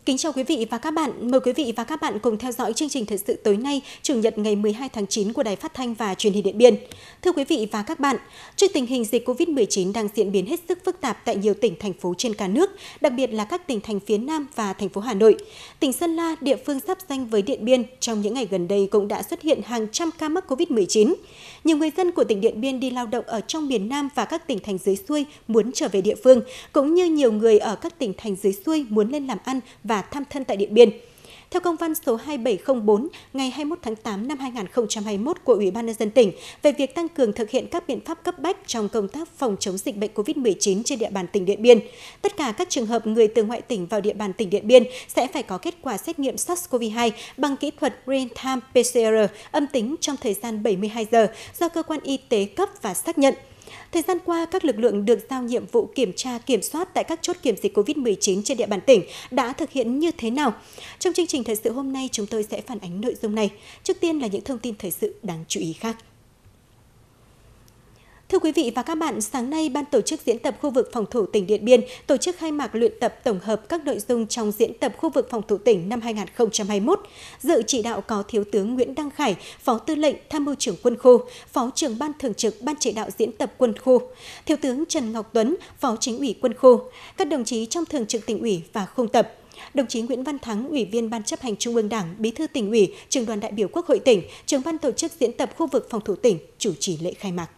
Kính chào quý vị và các bạn. Mời quý vị và các bạn cùng theo dõi chương trình thời sự tối nay, Chủ nhật ngày 12 tháng 9 của Đài Phát thanh và Truyền hình Điện Biên. Thưa quý vị và các bạn, trước tình hình dịch COVID-19 đang diễn biến hết sức phức tạp tại nhiều tỉnh, thành phố trên cả nước, đặc biệt là các tỉnh thành phía Nam và thành phố Hà Nội, tỉnh Sơn La, địa phương giáp ranh với Điện Biên, trong những ngày gần đây cũng đã xuất hiện hàng trăm ca mắc COVID-19. Nhiều người dân của tỉnh Điện Biên đi lao động ở trong miền Nam và các tỉnh thành dưới xuôi muốn trở về địa phương, cũng như nhiều người ở các tỉnh thành dưới xuôi muốn lên làm ăn và thăm thân tại Điện Biên. Theo công văn số 2704 ngày 21 tháng 8 năm 2021 của Ủy ban nhân dân tỉnh về việc tăng cường thực hiện các biện pháp cấp bách trong công tác phòng chống dịch bệnh COVID-19 trên địa bàn tỉnh Điện Biên, tất cả các trường hợp người từ ngoại tỉnh vào địa bàn tỉnh Điện Biên sẽ phải có kết quả xét nghiệm SARS-CoV-2 bằng kỹ thuật real-time PCR âm tính trong thời gian 72 giờ do cơ quan y tế cấp và xác nhận. Thời gian qua, các lực lượng được giao nhiệm vụ kiểm tra, kiểm soát tại các chốt kiểm dịch COVID-19 trên địa bàn tỉnh đã thực hiện như thế nào? Trong chương trình thời sự hôm nay, chúng tôi sẽ phản ánh nội dung này. Trước tiên là những thông tin thời sự đáng chú ý khác. Thưa quý vị và các bạn, sáng nay, Ban tổ chức diễn tập khu vực phòng thủ tỉnh Điện Biên tổ chức khai mạc luyện tập tổng hợp các nội dung trong diễn tập khu vực phòng thủ tỉnh năm 2021. Dự chỉ đạo có Thiếu tướng Nguyễn Đăng Khải, Phó Tư lệnh Tham mưu trưởng Quân khu, Phó trưởng Ban Thường trực Ban chỉ đạo diễn tập Quân khu, Thiếu tướng Trần Ngọc Tuấn, Phó Chính ủy Quân khu, các đồng chí trong Thường trực Tỉnh ủy và khung tập. Đồng chí Nguyễn Văn Thắng, Ủy viên Ban chấp hành Trung ương Đảng, Bí thư Tỉnh ủy, Trưởng đoàn đại biểu Quốc hội tỉnh, Trưởng ban tổ chức diễn tập khu vực phòng thủ tỉnh chủ trì lễ khai mạc.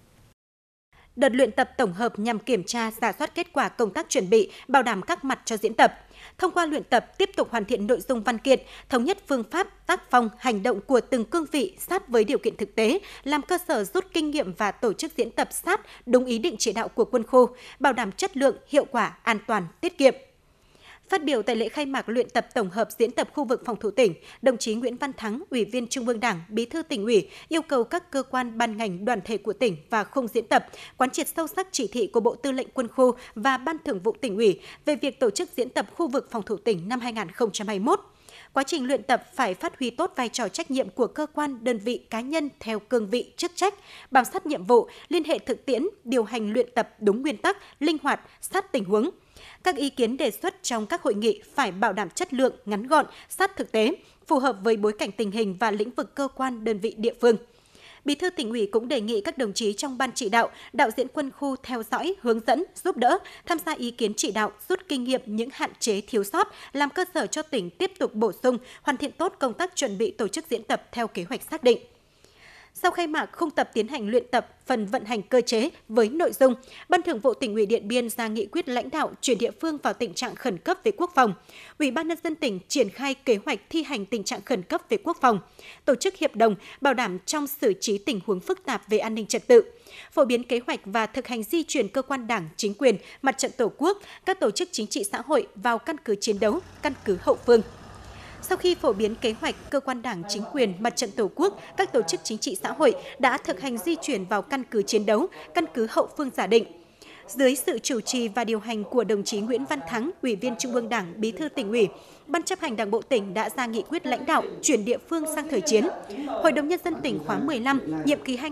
Đợt luyện tập tổng hợp nhằm kiểm tra, rà soát kết quả công tác chuẩn bị, bảo đảm các mặt cho diễn tập. Thông qua luyện tập, tiếp tục hoàn thiện nội dung văn kiện, thống nhất phương pháp, tác phong, hành động của từng cương vị sát với điều kiện thực tế, làm cơ sở rút kinh nghiệm và tổ chức diễn tập sát đúng ý định chỉ đạo của quân khu, bảo đảm chất lượng, hiệu quả, an toàn, tiết kiệm. Phát biểu tại lễ khai mạc luyện tập tổng hợp diễn tập khu vực phòng thủ tỉnh, đồng chí Nguyễn Văn Thắng, Ủy viên Trung ương Đảng, Bí thư Tỉnh ủy, yêu cầu các cơ quan ban ngành đoàn thể của tỉnh và khung diễn tập quán triệt sâu sắc chỉ thị của Bộ Tư lệnh Quân khu và Ban Thường vụ Tỉnh ủy về việc tổ chức diễn tập khu vực phòng thủ tỉnh năm 2021. Quá trình luyện tập phải phát huy tốt vai trò trách nhiệm của cơ quan, đơn vị, cá nhân theo cương vị, chức trách, bám sát nhiệm vụ, liên hệ thực tiễn, điều hành luyện tập đúng nguyên tắc, linh hoạt, sát tình huống. Các ý kiến đề xuất trong các hội nghị phải bảo đảm chất lượng, ngắn gọn, sát thực tế, phù hợp với bối cảnh tình hình và lĩnh vực cơ quan, đơn vị địa phương. Bí thư Tỉnh ủy cũng đề nghị các đồng chí trong ban chỉ đạo, đạo diễn quân khu theo dõi, hướng dẫn, giúp đỡ, tham gia ý kiến chỉ đạo, rút kinh nghiệm những hạn chế thiếu sót, làm cơ sở cho tỉnh tiếp tục bổ sung, hoàn thiện tốt công tác chuẩn bị tổ chức diễn tập theo kế hoạch xác định. Sau khai mạc khung tập tiến hành luyện tập phần vận hành cơ chế với nội dung Ban Thường vụ Tỉnh ủy Điện Biên ra nghị quyết lãnh đạo chuyển địa phương vào tình trạng khẩn cấp về quốc phòng, Ủy ban nhân dân tỉnh triển khai kế hoạch thi hành tình trạng khẩn cấp về quốc phòng, tổ chức hiệp đồng bảo đảm trong xử trí tình huống phức tạp về an ninh trật tự, phổ biến kế hoạch và thực hành di chuyển cơ quan Đảng, chính quyền, mặt trận Tổ quốc, các tổ chức chính trị xã hội vào căn cứ chiến đấu, căn cứ hậu phương. Sau khi phổ biến kế hoạch, cơ quan Đảng, chính quyền, mặt trận Tổ quốc, các tổ chức chính trị xã hội đã thực hành di chuyển vào căn cứ chiến đấu, căn cứ hậu phương giả định. Dưới sự chủ trì và điều hành của đồng chí Nguyễn Văn Thắng, Ủy viên Trung ương Đảng, Bí thư Tỉnh ủy, Ban chấp hành Đảng bộ tỉnh đã ra nghị quyết lãnh đạo chuyển địa phương sang thời chiến. Hội đồng nhân dân tỉnh khóa 15, nhiệm kỳ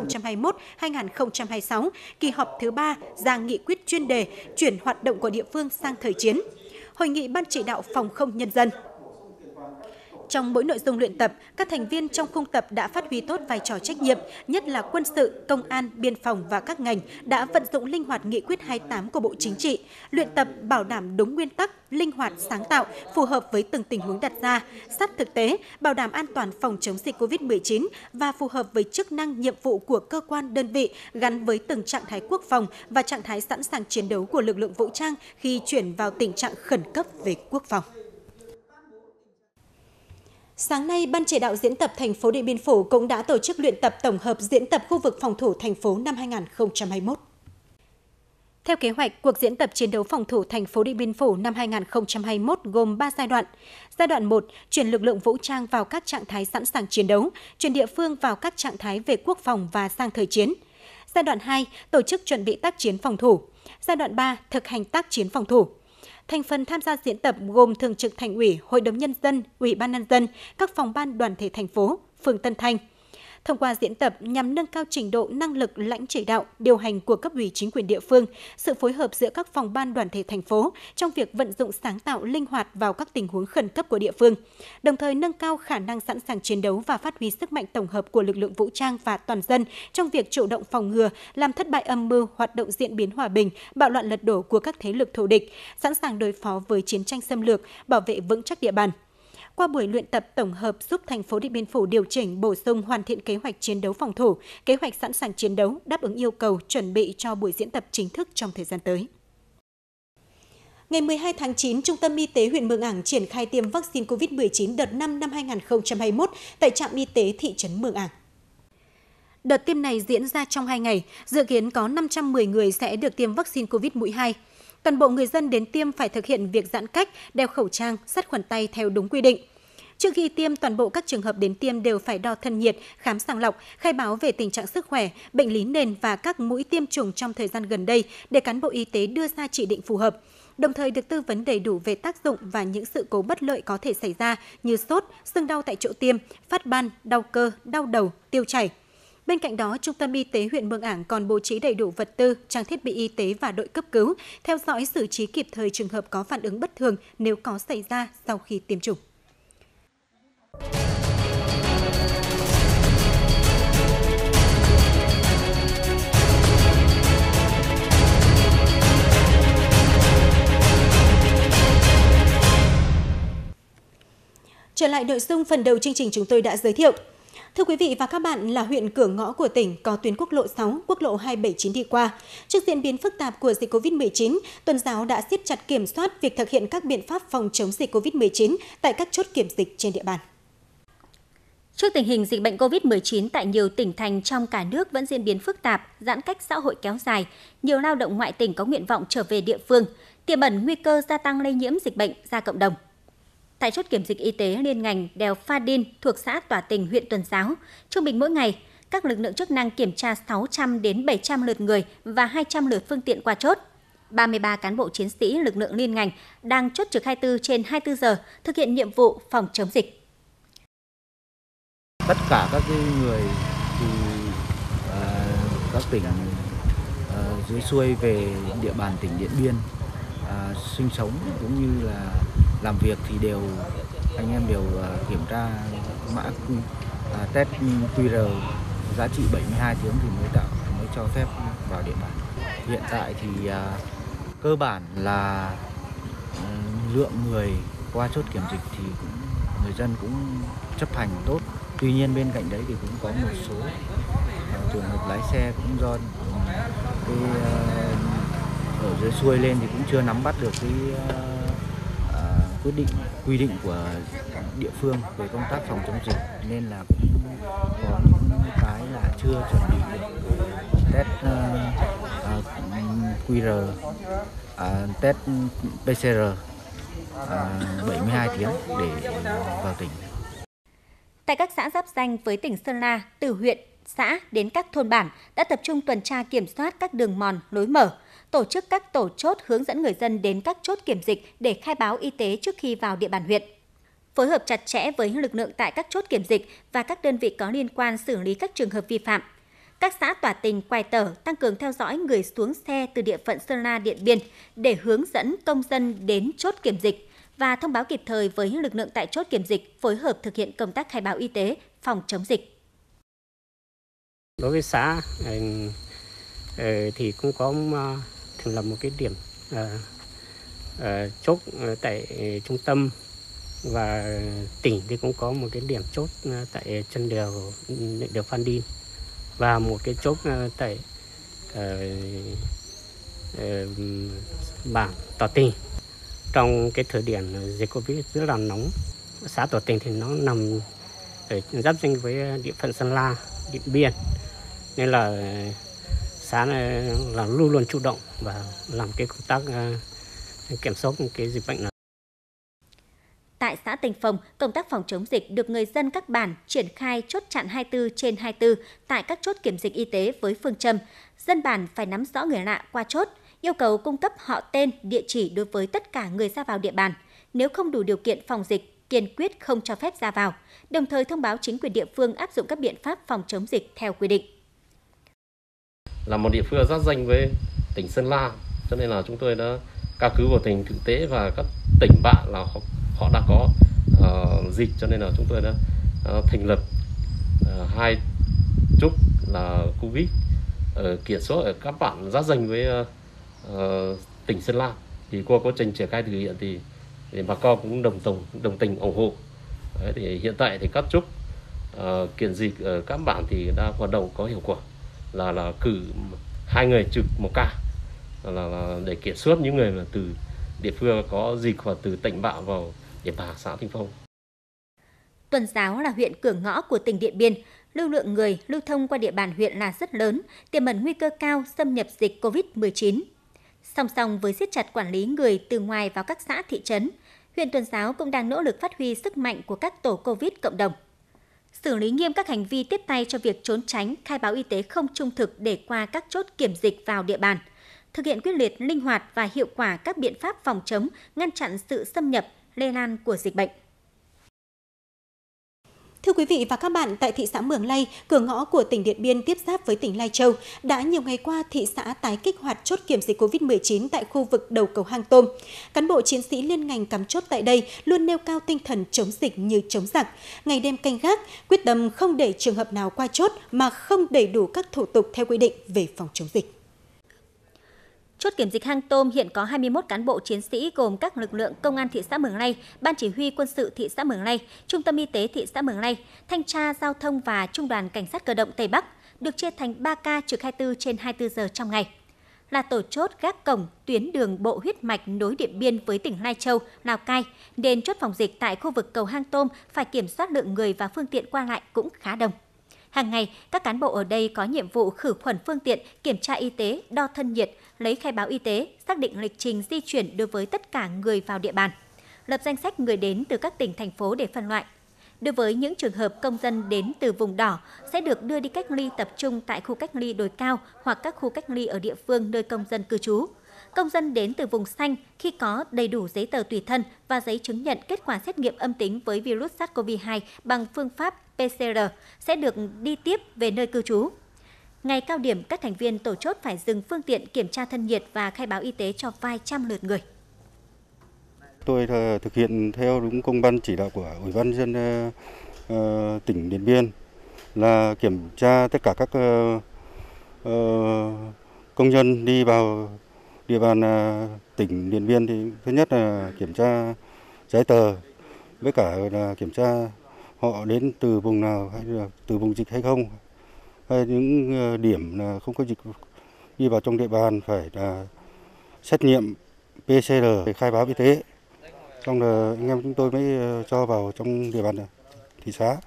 2021-2026, kỳ họp thứ 3 ra nghị quyết chuyên đề chuyển hoạt động của địa phương sang thời chiến. Hội nghị Ban chỉ đạo phòng không nhân dân. Trong mỗi nội dung luyện tập, các thành viên trong khung tập đã phát huy tốt vai trò trách nhiệm, nhất là quân sự, công an, biên phòng và các ngành đã vận dụng linh hoạt nghị quyết 28 của Bộ Chính trị, luyện tập bảo đảm đúng nguyên tắc, linh hoạt, sáng tạo, phù hợp với từng tình huống đặt ra, sát thực tế, bảo đảm an toàn phòng chống dịch COVID-19 và phù hợp với chức năng, nhiệm vụ của cơ quan, đơn vị gắn với từng trạng thái quốc phòng và trạng thái sẵn sàng chiến đấu của lực lượng vũ trang khi chuyển vào tình trạng khẩn cấp về quốc phòng. Sáng nay, Ban chỉ đạo diễn tập thành phố Điện Biên Phủ cũng đã tổ chức luyện tập tổng hợp diễn tập khu vực phòng thủ thành phố năm 2021. Theo kế hoạch, cuộc diễn tập chiến đấu phòng thủ thành phố Điện Biên Phủ năm 2021 gồm 3 giai đoạn. Giai đoạn 1, chuyển lực lượng vũ trang vào các trạng thái sẵn sàng chiến đấu, chuyển địa phương vào các trạng thái về quốc phòng và sang thời chiến. Giai đoạn 2, tổ chức chuẩn bị tác chiến phòng thủ. Giai đoạn 3, thực hành tác chiến phòng thủ. Thành phần tham gia diễn tập gồm Thường trực Thành ủy, Hội đồng Nhân dân, Ủy ban Nhân dân, các phòng ban đoàn thể thành phố, phường Tân Thanh. Thông qua diễn tập nhằm nâng cao trình độ năng lực lãnh chỉ đạo, điều hành của cấp ủy chính quyền địa phương, sự phối hợp giữa các phòng ban đoàn thể thành phố trong việc vận dụng sáng tạo linh hoạt vào các tình huống khẩn cấp của địa phương, đồng thời nâng cao khả năng sẵn sàng chiến đấu và phát huy sức mạnh tổng hợp của lực lượng vũ trang và toàn dân trong việc chủ động phòng ngừa, làm thất bại âm mưu, hoạt động diễn biến hòa bình, bạo loạn lật đổ của các thế lực thù địch, sẵn sàng đối phó với chiến tranh xâm lược, bảo vệ vững chắc địa bàn. Qua buổi luyện tập tổng hợp giúp thành phố Điện Biên Phủ điều chỉnh, bổ sung, hoàn thiện kế hoạch chiến đấu phòng thủ, kế hoạch sẵn sàng chiến đấu, đáp ứng yêu cầu chuẩn bị cho buổi diễn tập chính thức trong thời gian tới. Ngày 12 tháng 9, Trung tâm Y tế huyện Mường Ảng triển khai tiêm vaccine COVID-19 đợt 5 năm 2021 tại trạm y tế thị trấn Mường Ảng. Đợt tiêm này diễn ra trong 2 ngày, dự kiến có 510 người sẽ được tiêm vaccine COVID mũi 2. Toàn bộ người dân đến tiêm phải thực hiện việc giãn cách, đeo khẩu trang, sát khuẩn tay theo đúng quy định. Trước khi tiêm, toàn bộ các trường hợp đến tiêm đều phải đo thân nhiệt, khám sàng lọc, khai báo về tình trạng sức khỏe, bệnh lý nền và các mũi tiêm chủng trong thời gian gần đây để cán bộ y tế đưa ra chỉ định phù hợp. Đồng thời được tư vấn đầy đủ về tác dụng và những sự cố bất lợi có thể xảy ra như sốt, sưng đau tại chỗ tiêm, phát ban, đau cơ, đau đầu, tiêu chảy. Bên cạnh đó, Trung tâm Y tế huyện Mường Ảng còn bố trí đầy đủ vật tư, trang thiết bị y tế và đội cấp cứu, theo dõi xử trí kịp thời trường hợp có phản ứng bất thường nếu có xảy ra sau khi tiêm chủng. Trở lại nội dung phần đầu chương trình chúng tôi đã giới thiệu. Thưa quý vị và các bạn, là huyện cửa ngõ của tỉnh có tuyến quốc lộ 6, quốc lộ 279 đi qua. Trước diễn biến phức tạp của dịch COVID-19, Tuần giáo đã siết chặt kiểm soát việc thực hiện các biện pháp phòng chống dịch COVID-19 tại các chốt kiểm dịch trên địa bàn. Trước tình hình dịch bệnh COVID-19 tại nhiều tỉnh thành trong cả nước vẫn diễn biến phức tạp, giãn cách xã hội kéo dài, nhiều lao động ngoại tỉnh có nguyện vọng trở về địa phương, tiềm ẩn nguy cơ gia tăng lây nhiễm dịch bệnh ra cộng đồng. Tại chốt kiểm dịch y tế liên ngành đèo Pha Đin thuộc xã Tỏa Tình, huyện Tuần Giáo, trung bình mỗi ngày, các lực lượng chức năng kiểm tra 600 đến 700 lượt người và 200 lượt phương tiện qua chốt. 33 cán bộ chiến sĩ lực lượng liên ngành đang chốt trực 24 trên 24 giờ thực hiện nhiệm vụ phòng chống dịch. Tất cả các người từ các tỉnh dưới xuôi về địa bàn tỉnh Điện Biên sinh sống cũng như là làm việc thì anh em đều kiểm tra mã test QR giá trị 72 tiếng thì mới cho phép vào địa bàn. Hiện tại thì cơ bản là lượng người qua chốt kiểm dịch thì người dân cũng chấp hành tốt. Tuy nhiên bên cạnh đấy thì cũng có một số trường hợp lái xe cũng do ở dưới xuôi lên thì cũng chưa nắm bắt được cái quy định của địa phương về công tác phòng chống dịch, nên là cũng có những cái là chưa chuẩn bị được test QR, test PCR 72 tiếng để vào tỉnh. Tại các xã giáp ranh với tỉnh Sơn La, từ huyện, xã đến các thôn bản đã tập trung tuần tra kiểm soát các đường mòn, lối mở, tổ chức các tổ chốt hướng dẫn người dân đến các chốt kiểm dịch để khai báo y tế trước khi vào địa bàn huyện. Phối hợp chặt chẽ với lực lượng tại các chốt kiểm dịch và các đơn vị có liên quan xử lý các trường hợp vi phạm. Các xã Tỏa Tình, Quài Tở tăng cường theo dõi người xuống xe từ địa phận Sơn La, Điện Biên để hướng dẫn công dân đến chốt kiểm dịch và thông báo kịp thời với lực lượng tại chốt kiểm dịch phối hợp thực hiện công tác khai báo y tế, phòng chống dịch. Đối với xã thì cũng có thành lập một cái điểm chốt tại trung tâm, và tỉnh thì cũng có một cái điểm chốt tại chân đèo Phan Đin và một cái chốt tại bản Tỏa Tình. Trong cái thời điểm dịch Covid rất là nóng, xã Tỏa Tình thì nó nằm ở giáp ranh với địa phận Sơn La, Điện Biên, nên là xã này là luôn luôn chủ động và làm cái công tác kiểm soát cái dịch bệnh này. Tại xã Tình Phong, công tác phòng chống dịch được người dân các bản triển khai chốt chặn 24 trên 24 tại các chốt kiểm dịch y tế với phương châm dân bản phải nắm rõ người lạ qua chốt, yêu cầu cung cấp họ tên, địa chỉ đối với tất cả người ra vào địa bàn. Nếu không đủ điều kiện phòng dịch, kiên quyết không cho phép ra vào, đồng thời thông báo chính quyền địa phương áp dụng các biện pháp phòng chống dịch theo quy định. Là một địa phương giáp danh với tỉnh Sơn La, cho nên là chúng tôi đã căn cứ vào tình thực tế và các tỉnh bạn là họ đã có dịch, cho nên là chúng tôi đã thành lập 2 chốt là Covid kiểm soát ở các bản giáp danh với tỉnh Sơn La. Thì qua quá trình triển khai thực hiện thì bà con cũng đồng tình ủng hộ. Đấy, thì hiện tại thì các chốt kiểm dịch ở các bản thì đã hoạt động có hiệu quả, là cử 2 người trực 1 ca là để kiểm soát những người mà từ địa phương có dịch hoặc từ tỉnh bạn vào địa bàn xã Thanh Phong. Tuần Giáo là huyện cửa ngõ của tỉnh Điện Biên, lưu lượng người lưu thông qua địa bàn huyện là rất lớn, tiềm ẩn nguy cơ cao xâm nhập dịch COVID-19. Song song với siết chặt quản lý người từ ngoài vào các xã thị trấn, huyện Tuần Giáo cũng đang nỗ lực phát huy sức mạnh của các tổ COVID cộng đồng. Xử lý nghiêm các hành vi tiếp tay cho việc trốn tránh, khai báo y tế không trung thực để qua các chốt kiểm dịch vào địa bàn. Thực hiện quyết liệt, linh hoạt và hiệu quả các biện pháp phòng chống, ngăn chặn sự xâm nhập, lây lan của dịch bệnh. Thưa quý vị và các bạn, tại thị xã Mường Lây, cửa ngõ của tỉnh Điện Biên tiếp giáp với tỉnh Lai Châu, đã nhiều ngày qua thị xã tái kích hoạt chốt kiểm dịch COVID-19 tại khu vực đầu cầu Hang Tôm. Cán bộ chiến sĩ liên ngành cắm chốt tại đây luôn nêu cao tinh thần chống dịch như chống giặc, ngày đêm canh gác, quyết tâm không để trường hợp nào qua chốt mà không đầy đủ các thủ tục theo quy định về phòng chống dịch. Chốt kiểm dịch Hang Tôm hiện có 21 cán bộ chiến sĩ gồm các lực lượng công an thị xã Mường Lây, ban chỉ huy quân sự thị xã Mường Lây, trung tâm y tế thị xã Mường Lây, thanh tra giao thông và trung đoàn cảnh sát cơ động Tây Bắc, được chia thành 3 ca trực 24/24 giờ trong ngày. Là tổ chốt gác cổng tuyến đường bộ huyết mạch nối Điện Biên với tỉnh Lai Châu, Lào Cai, nên chốt phòng dịch tại khu vực cầu Hang Tôm phải kiểm soát lượng người và phương tiện qua lại cũng khá đông. Hàng ngày, các cán bộ ở đây có nhiệm vụ khử khuẩn phương tiện, kiểm tra y tế, đo thân nhiệt, lấy khai báo y tế, xác định lịch trình di chuyển đối với tất cả người vào địa bàn, lập danh sách người đến từ các tỉnh, thành phố để phân loại. Đối với những trường hợp công dân đến từ vùng đỏ sẽ được đưa đi cách ly tập trung tại khu cách ly đồi cao hoặc các khu cách ly ở địa phương nơi công dân cư trú. Công dân đến từ vùng xanh khi có đầy đủ giấy tờ tùy thân và giấy chứng nhận kết quả xét nghiệm âm tính với virus SARS-CoV-2 bằng phương pháp PCR sẽ được đi tiếp về nơi cư trú. Ngày cao điểm, các thành viên tổ chốt phải dừng phương tiện kiểm tra thân nhiệt và khai báo y tế cho vài trăm lượt người. Tôi thực hiện theo đúng công văn chỉ đạo của Ủy ban nhân dân tỉnh Điện Biên là kiểm tra tất cả các công dân đi vào địa bàn tỉnh Điện Biên. Thì thứ nhất là kiểm tra giấy tờ, với cả là kiểm tra họ đến từ vùng nào, hay là từ vùng dịch hay không, hay những điểm là không có dịch đi vào trong địa bàn phải là xét nghiệm PCR để khai báo y tế. Xong là anh em chúng tôi mới cho vào trong địa bàn thị xã.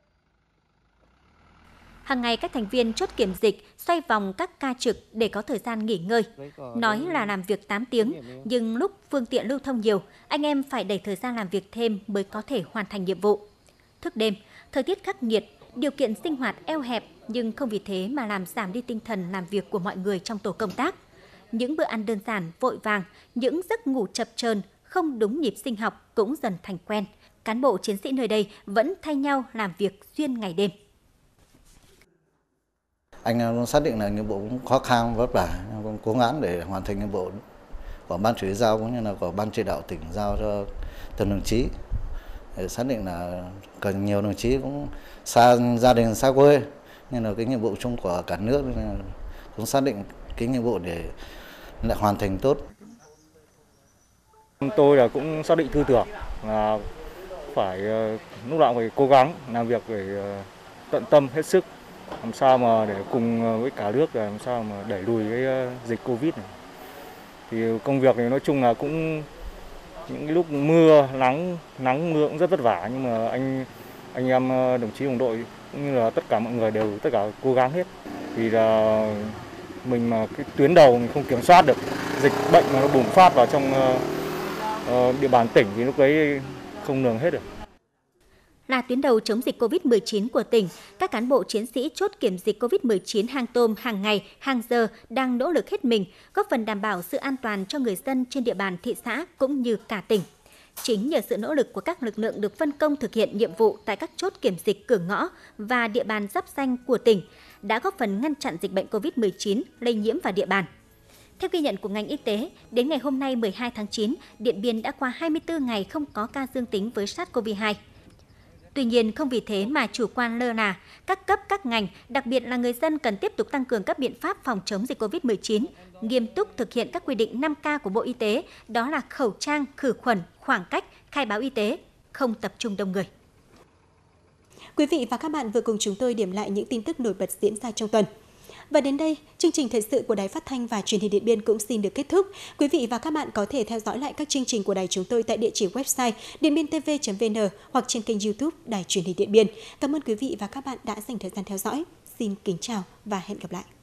Hàng ngày các thành viên chốt kiểm dịch xoay vòng các ca trực để có thời gian nghỉ ngơi. Nói là làm việc 8 tiếng, nhưng lúc phương tiện lưu thông nhiều, anh em phải đẩy thời gian làm việc thêm mới có thể hoàn thành nhiệm vụ. Thức đêm, thời tiết khắc nghiệt, điều kiện sinh hoạt eo hẹp nhưng không vì thế mà làm giảm đi tinh thần làm việc của mọi người trong tổ công tác. Những bữa ăn đơn giản, vội vàng, những giấc ngủ chập chờn, không đúng nhịp sinh học cũng dần thành quen. Cán bộ chiến sĩ nơi đây vẫn thay nhau làm việc xuyên ngày đêm. Anh xác định là nhiệm vụ cũng khó khăn vất vả, cũng cố gắng để hoàn thành nhiệm vụ của ban chỉ huy giao cũng như là của ban chỉ đạo tỉnh giao cho từng đồng chí. Để xác định là cần nhiều đồng chí cũng xa gia đình, xa quê, nên là cái nhiệm vụ chung của cả nước, nên là cũng xác định cái nhiệm vụ để lại hoàn thành tốt. Tôi là cũng xác định tư tưởng là phải lúc nào phải cố gắng làm việc phải tận tâm hết sức, làm sao mà để cùng với cả nước làm sao mà đẩy lùi cái dịch Covid này. Thì công việc này nói chung là cũng những cái lúc mưa, nắng mưa cũng rất vất vả, nhưng mà anh em đồng chí đồng đội cũng như là tất cả mọi người đều tất cả cố gắng hết. Vì là mình mà cái tuyến đầu mình không kiểm soát được dịch bệnh mà nó bùng phát vào trong địa bàn tỉnh thì lúc đấy không lường hết được. Là tuyến đầu chống dịch COVID-19 của tỉnh, các cán bộ chiến sĩ chốt kiểm dịch COVID-19 Hang Tôm hàng ngày, hàng giờ đang nỗ lực hết mình, góp phần đảm bảo sự an toàn cho người dân trên địa bàn thị xã cũng như cả tỉnh. Chính nhờ sự nỗ lực của các lực lượng được phân công thực hiện nhiệm vụ tại các chốt kiểm dịch cửa ngõ và địa bàn giáp ranh của tỉnh đã góp phần ngăn chặn dịch bệnh COVID-19 lây nhiễm vào địa bàn. Theo ghi nhận của ngành y tế, đến ngày hôm nay 12 tháng 9, Điện Biên đã qua 24 ngày không có ca dương tính với SARS-CoV-2. Tuy nhiên, không vì thế mà chủ quan lơ là, các cấp, các ngành, đặc biệt là người dân cần tiếp tục tăng cường các biện pháp phòng chống dịch COVID-19, nghiêm túc thực hiện các quy định 5K của Bộ Y tế, đó là khẩu trang, khử khuẩn, khoảng cách, khai báo y tế, không tập trung đông người. Quý vị và các bạn vừa cùng chúng tôi điểm lại những tin tức nổi bật diễn ra trong tuần. Và đến đây, chương trình thời sự của Đài Phát thanh và Truyền hình Điện Biên cũng xin được kết thúc. Quý vị và các bạn có thể theo dõi lại các chương trình của đài chúng tôi tại địa chỉ website dienbientv.vn hoặc trên kênh YouTube Đài Truyền hình Điện Biên. Cảm ơn quý vị và các bạn đã dành thời gian theo dõi. Xin kính chào và hẹn gặp lại.